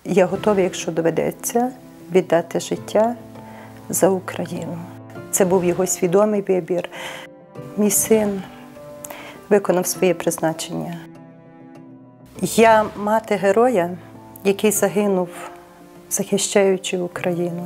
Я готова, якщо доведеться, віддати життя за Україну. Це був його свідомий вибір. Мій син виконав своє призначення. Я мати героя, який загинув, захищаючи Україну.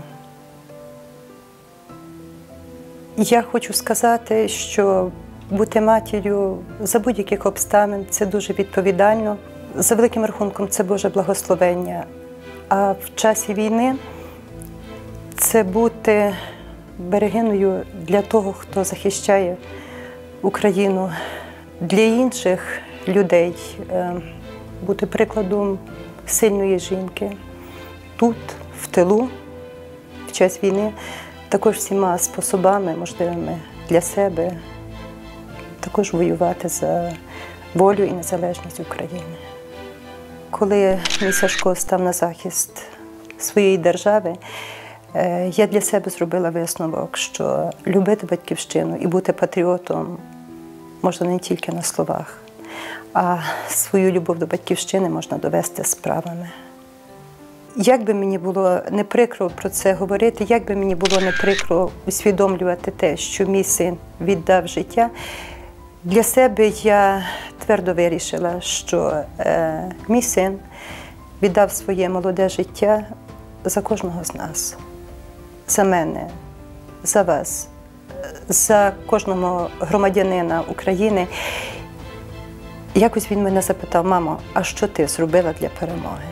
Я хочу сказати, що бути матір'ю за будь-яких обставин – це дуже відповідально. За великим рахунком, це Боже благословення. А в часі війни це бути берегиною для того, хто захищає Україну, для інших людей, бути прикладом сильної жінки. Тут, в тилу, в час війни, також всіма способами, можливими для себе, також воювати за волю і незалежність України. Коли мій Сашко став на захист своєї держави, я для себе зробила висновок, що любити батьківщину і бути патріотом можна не тільки на словах, а свою любов до батьківщини можна довести справами. Як би мені було не прикро про це говорити, як би мені було не прикро усвідомлювати те, що мій син віддав життя, для себе я твердо вирішила, що мій син віддав своє молоде життя за кожного з нас. За мене, за вас, за кожного громадянина України. Якось він мене запитав: мамо, а що ти зробила для перемоги?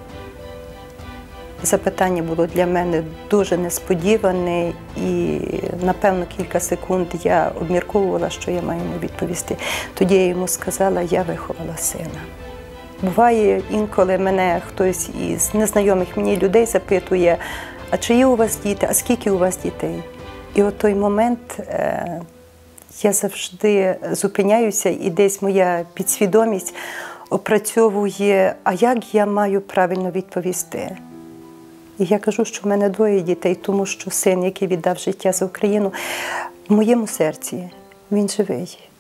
Запитання було для мене дуже несподіване, і, напевно, кілька секунд я обмірковувала, що я маю йому відповісти. Тоді я йому сказала: я виховала сина. Буває, інколи мене хтось із незнайомих мені людей запитує: а чи є у вас діти, а скільки у вас дітей? І от той момент я завжди зупиняюся, і десь моя підсвідомість опрацьовує, а як я маю правильно відповісти. І я кажу, що в мене 2 дітей, тому що син, який віддав життя за Україну, в моєму серці він живий.